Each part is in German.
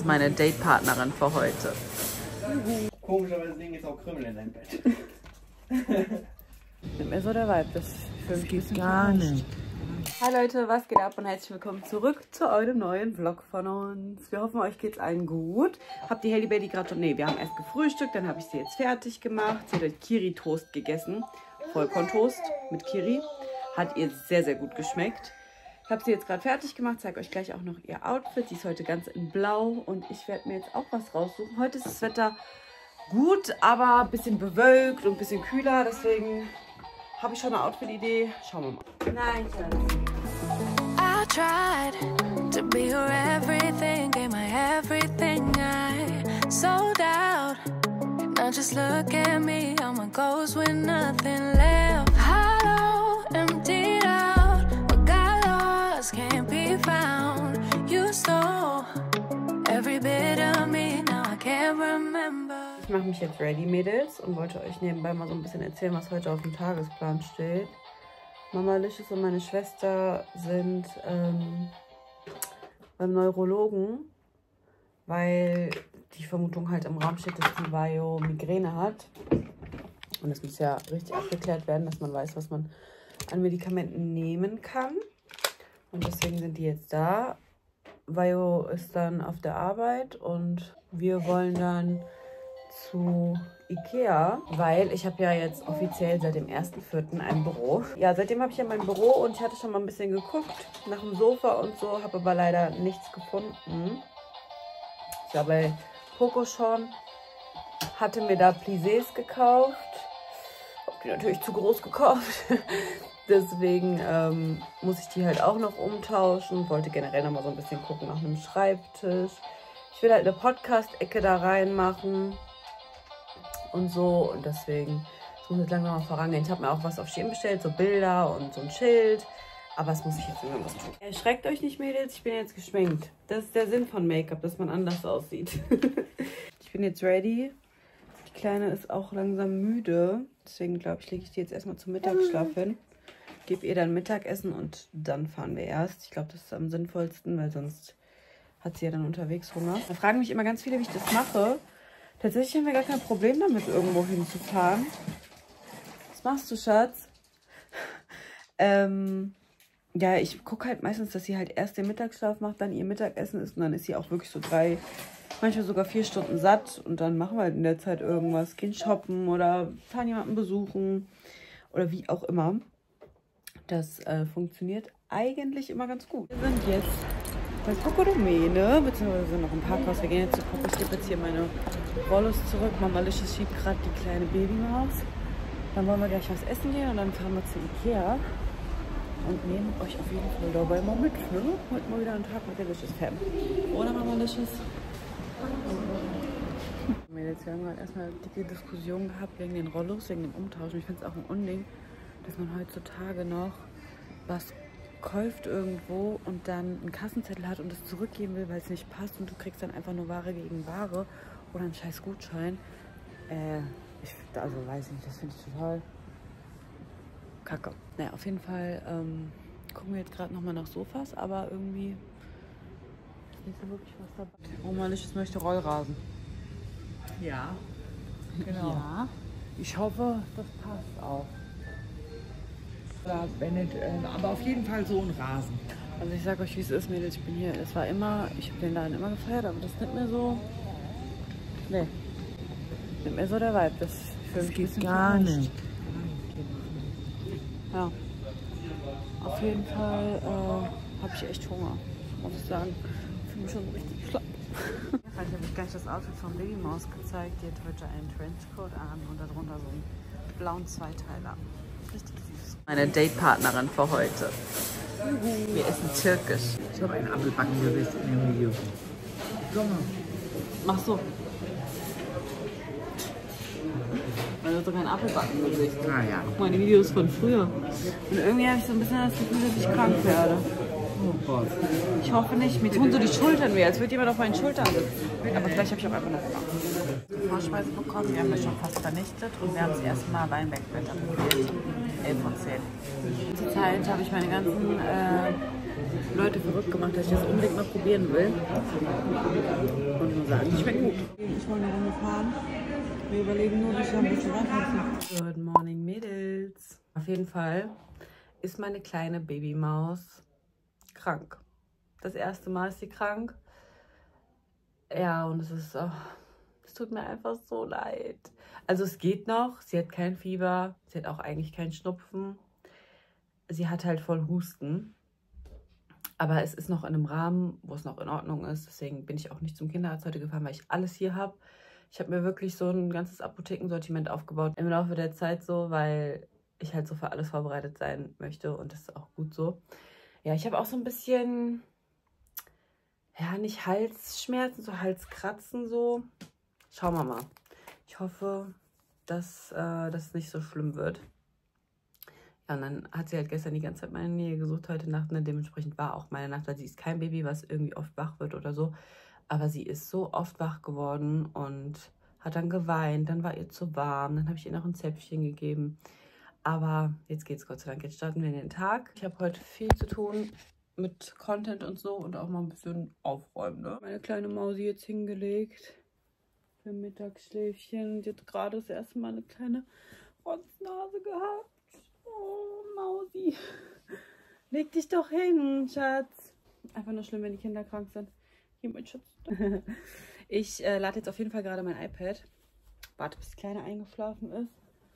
ist meine Datepartnerin für heute. Komischerweise liegen jetzt auch Krümel in deinem Bett. Nimmt mir so der Vibe, das geht gar nicht. Hi Leute, was geht ab und herzlich willkommen zurück zu einem neuen Vlog von uns. Wir hoffen, euch geht's allen gut. Habt die Hailey Bailey gerade schon... Ne, wir haben erst gefrühstückt, dann habe ich sie jetzt fertig gemacht. Sie hat heute Kiri-Toast gegessen. Vollkorntoast mit Kiri. Hat ihr sehr, sehr gut geschmeckt. Ich habe sie jetzt gerade fertig gemacht, zeige euch gleich auch noch ihr Outfit. Sie ist heute ganz in Blau und ich werde mir jetzt auch was raussuchen. Heute ist das Wetter gut, aber ein bisschen bewölkt und ein bisschen kühler. Deswegen habe ich schon eine Outfit-Idee. Schauen wir mal. Nein, I tried to be your everything, gave my everything, I sold out. Now just look at me, I'm a ghost with nothing left. Hollow, emptied out, what got lost can't be found. You stole every bit of me, now I can't remember. Ich mache mich jetzt ready, Mädels, und wollte euch nebenbei mal so ein bisschen erzählen, was heute auf dem Tagesplan steht. Mama Licious und meine Schwester sind beim Neurologen, weil die Vermutung halt im Raum steht, dass die Vajo Migräne hat. Und es muss ja richtig abgeklärt werden, dass man weiß, was man an Medikamenten nehmen kann. Und deswegen sind die jetzt da. Vajo ist dann auf der Arbeit und wir wollen dann zu Ikea, weil ich habe ja jetzt offiziell seit dem 1.4. ein Büro. Ja, seitdem habe ich ja mein Büro und ich hatte schon mal ein bisschen geguckt nach dem Sofa und so, habe aber leider nichts gefunden. Ich war bei Coco schon, hatte mir da Plissés gekauft, habe die natürlich zu groß gekauft. Deswegen muss ich die halt auch noch umtauschen. Wollte generell noch mal so ein bisschen gucken nach einem Schreibtisch. Ich will halt eine Podcast-Ecke da reinmachen und so. Und deswegen muss ich langsam mal vorangehen. Ich habe mir auch was auf Shein bestellt, so Bilder und so ein Schild. Aber das muss ich jetzt irgendwas tun. Erschreckt euch nicht, Mädels, ich bin jetzt geschminkt. Das ist der Sinn von Make-up, dass man anders aussieht. Ich bin jetzt ready. Die Kleine ist auch langsam müde. Deswegen glaube ich, lege ich die jetzt erstmal zum Mittagsschlaf hin. Gebe ihr dann Mittagessen und dann fahren wir erst. Ich glaube, das ist am sinnvollsten, weil sonst hat sie ja dann unterwegs Hunger. Da fragen mich immer ganz viele, wie ich das mache. Tatsächlich haben wir gar kein Problem damit, irgendwo hinzufahren. Was machst du, Schatz? Ja, ich gucke halt meistens, dass sie halt erst den Mittagsschlaf macht, dann ihr Mittagessen isst und dann ist sie auch wirklich so 3, manchmal sogar 4 Stunden satt und dann machen wir halt in der Zeit irgendwas. Gehen shoppen oder fahren jemanden besuchen oder wie auch immer. Das funktioniert eigentlich immer ganz gut. Wir sind jetzt bei Coco Domäne, beziehungsweise noch im Parkhaus. Wir gehen jetzt zu Coco. Ich gebe jetzt hier meine Rollos zurück. Mama Licious schiebt gerade die kleine Babymaus. Dann wollen wir gleich was essen gehen und dann fahren wir zu Ikea. Und nehmen euch auf jeden Fall dabei mal mit. Ne? Heute mal wieder einen Tag mit der Licious Fam. Oder Mama Licious? Mädels, wir haben gerade erstmal eine dicke Diskussion gehabt wegen den Rollos, wegen dem Umtauschen. Ich finde es auch ein Unding, dass man heutzutage noch was kauft irgendwo und dann einen Kassenzettel hat und es zurückgeben will, weil es nicht passt und du kriegst dann einfach nur Ware gegen Ware oder einen scheiß Gutschein. Also weiß ich nicht, das finde ich total kacke. Naja, auf jeden Fall gucken wir jetzt gerade nochmal nach Sofas, aber irgendwie ist nicht so wirklich was dabei. Oma Licious möchte Rollrasen. Ja, genau. Ja, ich hoffe, das passt auch. Ja, wenn nicht, aber auf jeden Fall so ein Rasen. Also ich sag euch, wie es ist, Mädels, ich bin hier, es war immer, ich habe den Laden immer gefeiert, aber das ist nicht mehr so, nee, nicht mehr so der Vibe, das geht gar nicht. Ja, auf jeden Fall habe ich echt Hunger, muss ich sagen. Ich fühle mich schon richtig schlapp. Ich habe euch gleich das Outfit von Baby Maus gezeigt. Die hat heute einen Trenchcoat an und darunter so einen blauen Zweiteiler. Richtig süß. Meine Datepartnerin für heute. Wir essen türkisch. Ich habe ein Apfelbackengericht in dem Video. Komm mal. Mach so. Weil du hast doch kein Apfelbackengesicht. Ah ja. Guck mal, die Videos von früher. Und irgendwie habe ich so ein bisschen das Gefühl, dass ich krank werde. Oh Gott. Ich hoffe nicht. Mir tun so die Schultern weh, als würde jemand auf meinen Schultern sitzen. Aber vielleicht habe ich auch einfach noch Hunger. Vorspeise bekommen, die haben wir schon fast vernichtet und wir haben das erste Mal Weinbergblätter probiert. 11 von 10. Zur Zeit habe ich meine ganzen Leute verrückt gemacht, dass ich das unbedingt mal probieren will. Und ich muss sagen, die schmecken gut. Ich wollte eine Runde fahren. Wir überlegen nur, dass wir ein bisschen reinpassen. Good morning, Mädels. Auf jeden Fall ist meine kleine Babymaus krank. Das erste Mal ist sie krank. Ja, und es tut mir einfach so leid. Also es geht noch, sie hat kein Fieber, sie hat auch eigentlich keinen Schnupfen. Sie hat halt voll Husten. Aber es ist noch in einem Rahmen, wo es noch in Ordnung ist. Deswegen bin ich auch nicht zum Kinderarzt heute gefahren, weil ich alles hier habe. Ich habe mir wirklich so ein ganzes Apothekensortiment aufgebaut im Laufe der Zeit so, weil ich halt so für alles vorbereitet sein möchte und das ist auch gut so. Ja, ich habe auch so ein bisschen, ja, nicht Halsschmerzen, so Halskratzen so. Schauen wir mal. Ich hoffe, dass das nicht so schlimm wird. Ja, und dann hat sie halt gestern die ganze Zeit meine Nähe gesucht, heute Nacht. Ne? Dementsprechend war auch meine Nacht, weil sie ist kein Baby, was irgendwie oft wach wird oder so. Aber sie ist so oft wach geworden und hat dann geweint. Dann war ihr zu warm. Dann habe ich ihr noch ein Zäpfchen gegeben. Aber jetzt geht's Gott sei Dank. Jetzt starten wir in den Tag. Ich habe heute viel zu tun mit Content und so und auch mal ein bisschen aufräumen. Ne? Meine kleine Mausi jetzt hingelegt für Mittagsschläfchen. Die hat gerade das erste Mal eine kleine Rotznase gehabt. Oh, Mausi. Leg dich doch hin, Schatz. Einfach nur schlimm, wenn die Kinder krank sind. Hier, mein Schatz. Ich lade jetzt auf jeden Fall gerade mein iPad. Warte, bis die Kleine eingeschlafen ist.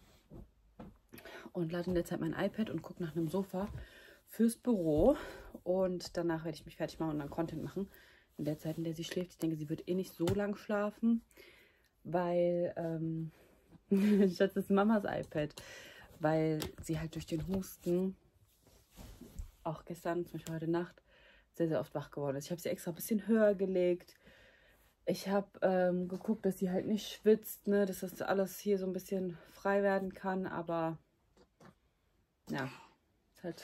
Und lade in der Zeit mein iPad und gucke nach einem Sofa fürs Büro. Und danach werde ich mich fertig machen und dann Content machen. In der Zeit, in der sie schläft. Ich denke, sie wird eh nicht so lang schlafen. Weil, Schatz, das ist Mamas iPad. Weil sie halt durch den Husten, auch gestern, zum Beispiel heute Nacht, sehr, sehr oft wach geworden ist. Ich habe sie extra ein bisschen höher gelegt. Ich habe geguckt, dass sie halt nicht schwitzt, ne? Dass das alles hier so ein bisschen frei werden kann. Aber ja, ist halt...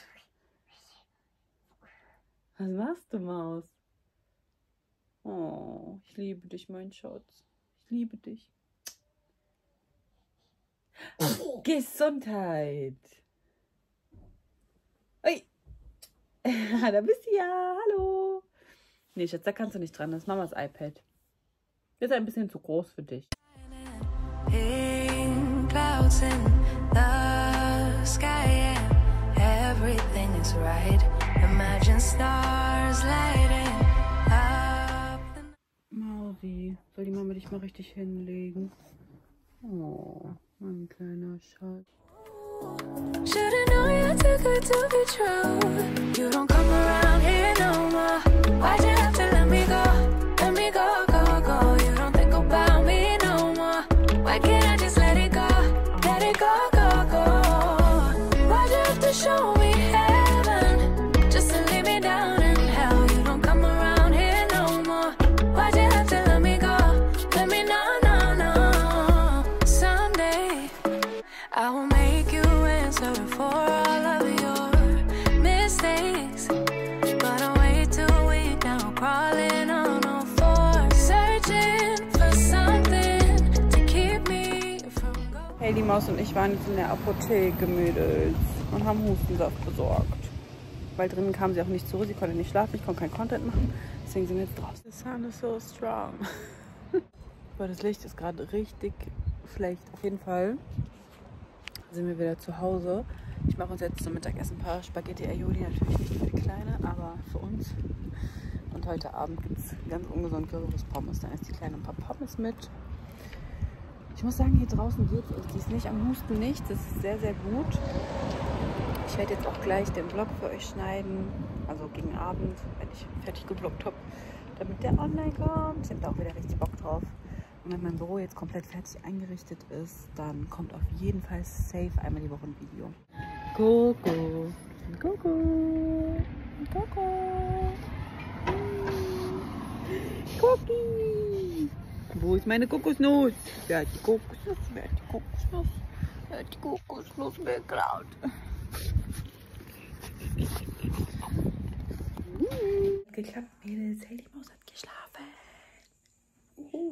Was machst du, Maus? Oh, ich liebe dich, mein Schatz. Ich liebe dich. Gesundheit. Ui. Da bist du ja. Hallo. Nee, Schatz, da kannst du nicht dran. Das ist Mamas iPad. Ist ein bisschen zu groß für dich. In clouds in the sky, and everything is right. Imagine stars lighting up. Mausi, soll die Mama dich mal richtig hinlegen? Oh, mein kleiner Schatz. Should've known you're too good to be true. You don't come around here no more. Why'd you have to let me go? Let me go, go, go. You don't think about me no more. Why can't I just let it go? Let it go, go, go. Why'd you have to show me heaven just to leave me down in hell? You don't come around here no more. Why'd you have to let me go? Let me know, no, no. Someday I will make you answer for all of your mistakes. But I'm way too weak now, crawling on all fours, searching for something to keep me from going. Hey, die Maus und ich waren jetzt in der Apotheke, Mädels, und haben Hustensaft besorgt. Weil drinnen kam sie auch nicht zurück, sie konnte nicht schlafen, ich konnte kein Content machen. Deswegen sind wir jetzt draußen. The sun is so strong. Aber das Licht ist gerade richtig schlecht. Auf jeden Fall sind wir wieder zu Hause. Ich mache uns jetzt zum Mittagessen ein paar Spaghetti Aioli. Natürlich nicht für die Kleine, aber für uns. Und heute Abend gibt es ganz ungesund Currywurst Pommes. Dann isst die Kleine ein paar Pommes mit. Ich muss sagen, hier draußen geht es. Die ist nicht am Husten, nicht. Das ist sehr, sehr gut. Ich werde jetzt auch gleich den Vlog für euch schneiden. Also gegen Abend, wenn ich fertig gevloggt habe, damit der online kommt. Ich habe da auch wieder richtig Bock drauf. Und wenn mein Büro jetzt komplett fertig eingerichtet ist, dann kommt auf jeden Fall safe einmal die Woche ein Video. Coco. Coco. Coco. Cookie. Wo ist meine Kokosnuss? Wer hat die Kokosnuss? Wer hat die Kokosnuss? Wer hat die Kokosnuss geklaut? Geklappt, Mädels. Hey, die Maus hat geschlafen.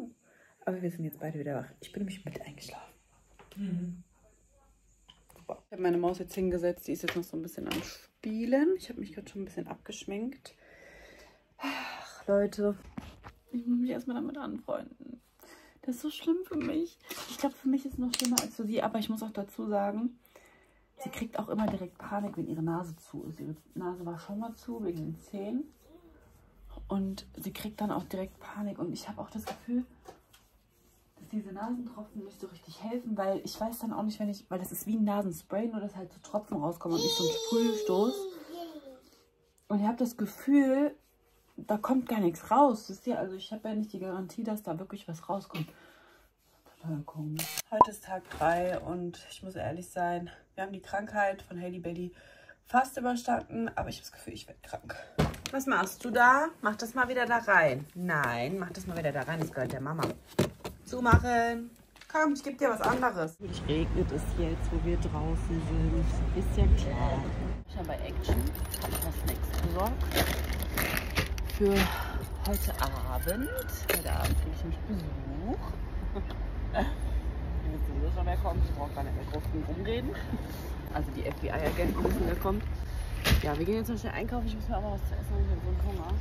Aber wir sind jetzt beide wieder wach. Ich bin nämlich mit eingeschlafen. Super. Ich habe meine Maus jetzt hingesetzt. Die ist jetzt noch so ein bisschen am Spielen. Ich habe mich gerade schon ein bisschen abgeschminkt. Ach, Leute. Ich muss mich erstmal damit anfreunden. Das ist so schlimm für mich. Ich glaube, für mich ist es noch schlimmer als für sie. Aber ich muss auch dazu sagen, sie kriegt auch immer direkt Panik, wenn ihre Nase zu ist. Ihre Nase war schon mal zu, wegen den Zähnen. Und sie kriegt dann auch direkt Panik. Und ich habe auch das Gefühl, dass diese Nasentropfen nicht so richtig helfen. Weil ich weiß dann auch nicht, weil das ist wie ein Nasenspray, nur dass halt so Tropfen rauskommen und nicht so ein Sprühstoß. Und ich habe das Gefühl, da kommt gar nichts raus. Wisst ihr? Also ich habe ja nicht die Garantie, dass da wirklich was rauskommt. Total komisch. Heute ist Tag 3 und ich muss ehrlich sein, wir haben die Krankheit von Hailey Bailey fast überstanden, aber ich habe das Gefühl, ich werde krank. Was machst du da? Mach das mal wieder da rein. Nein, mach das mal wieder da rein. Das gehört der Mama. Zumachen. Komm, ich gebe dir was anderes. Natürlich regnet es jetzt, wo wir draußen sind. Ist ja klar. Ich habe bei Action was Snacks besorgt. Für heute Abend. Heute Abend kriege ich nämlich Besuch. Wenn jetzt sowieso schon wer kommt, ich brauche gar nicht mehr groß rumreden. Also die FBI-Agenten wissen, wer kommt. Ja, wir gehen jetzt noch schnell einkaufen. Ich muss mir auch mal was zu essen, ich habe so einen Hunger.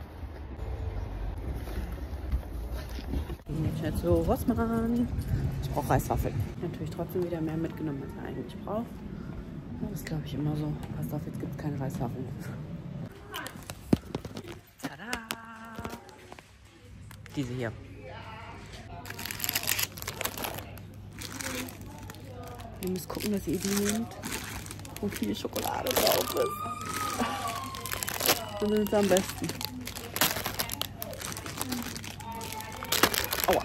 Wir gehen jetzt schnell zu Rossmann. Ich brauche Reiswaffeln. Natürlich trotzdem wieder mehr mitgenommen, als man eigentlich braucht. Das ist, glaube ich, immer so. Passt auf, jetzt gibt es keine Reiswaffeln. Tada! Diese hier. Ihr müsst gucken, dass ihr die nehmt, wo viel Schokolade drauf ist. So sind es am besten. Aua.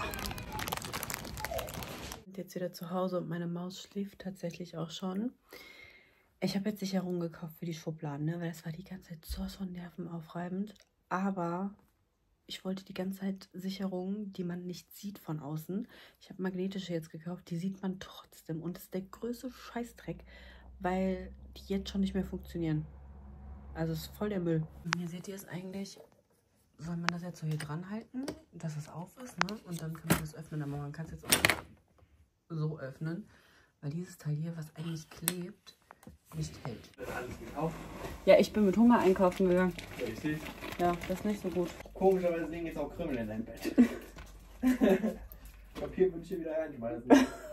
Ich bin jetzt wieder zu Hause und meine Maus schläft tatsächlich auch schon. Ich habe jetzt Sicherungen gekauft für die Schubladen, ne? Weil das war die ganze Zeit so von nervenaufreibend. Aber ich wollte die ganze Zeit Sicherungen, die man nicht sieht von außen. Ich habe magnetische jetzt gekauft, die sieht man trotzdem. Und das ist der größte Scheißdreck, weil die jetzt schon nicht mehr funktionieren. Also es ist voll der Müll. Und hier seht ihr es eigentlich, soll man das jetzt so hier dran halten, dass es auf ist, ne? Und dann kann man das öffnen. Aber man kann es jetzt auch so öffnen, weil dieses Teil hier, was eigentlich klebt, nicht hält. Alles gekauft? Ja, ich bin mit Hunger einkaufen gegangen. Ja, ich sehe. Ja, das ist nicht so gut. Komischerweise liegen jetzt auch Krümel in deinem Bett. Papierwünsche wieder reinschmeißen.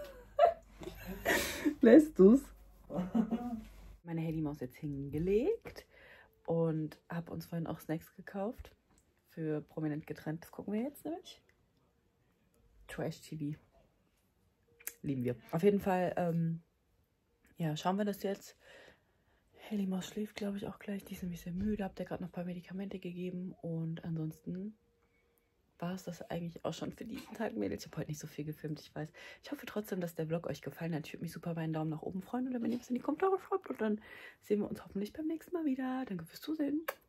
Lässt du's? Meine Hailey-Maus jetzt hingelegt und habe uns vorhin auch Snacks gekauft. Für prominent getrennt. Das gucken wir jetzt nämlich. Trash TV. Lieben wir. Auf jeden Fall, ja, schauen wir das jetzt. Hailey Maus schläft, glaube ich, auch gleich. Die ist nämlich sehr müde. Habt ihr gerade noch ein paar Medikamente gegeben. Und ansonsten war es das eigentlich auch schon für diesen Tag, Mädels. Ich habe heute nicht so viel gefilmt, ich weiß. Ich hoffe trotzdem, dass der Vlog euch gefallen hat. Ich würde mich super über einen Daumen nach oben freuen. Oder wenn ihr es in die Kommentare schreibt. Und dann sehen wir uns hoffentlich beim nächsten Mal wieder. Danke fürs Zusehen.